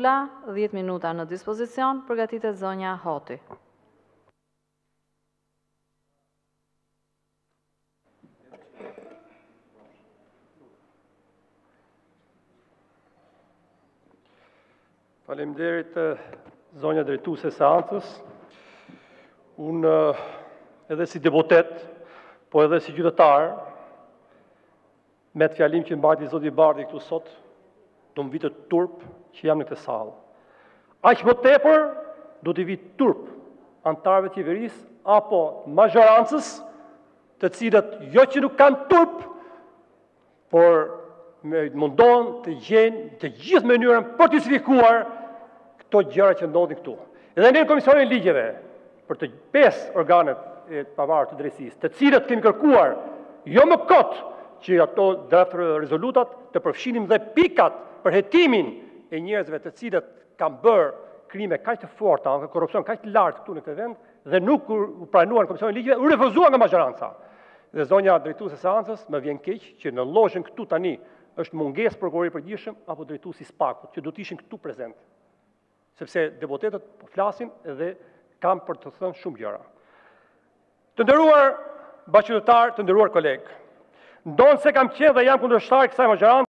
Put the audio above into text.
Zula, 10 minuta në dispozicion, përgatitet zonja Hoti. Faleminderit zonja drejtuese e seancës. Unë edhe si deputet, po edhe si qytetar, me të fjalim që mbajti zoti Bardhi këtu sot, do më vitë turp që jam në këtë sallë. Aq më tepër do t'i vitë turp antarëve të qeverisë apo mazhorancës, të cilët jo që nuk kanë turp, por mundon të gjejnë të gjithë mënyrën për të justifikuar këto gjëra që ndodhin këtu. Edhe ne në Komisionin e Ligjeve, për të 5 organet e pavarur të drejtësisë, të cilët kemi kërkuar jo më kot që ato draft rezolutat të përfshinim dhe pikat për hetimin e njerëzve të cilët kanë bërë krime kaq të forta, korrupsion kaq të lartë këtu në këtë vend dhe nuk u pranuan në Komisionin e Ligjeve, u refuzuan nga mazhoranca. Dhe zonja drejtuese e seancës më vjen keq që në llojën këtu tani është mungesë prokurori i përgjithshëm apo drejtuesi i SPAK-ut që do të ishin këtu prezent. Sepse deputetët po flasin dhe kam për të thënë shumë gjëra. Të nderuar bashkëqytetar, të nderuar kolegë, ndonë se kam qenë dhe jam kundërshtar kësaj mazhorancë,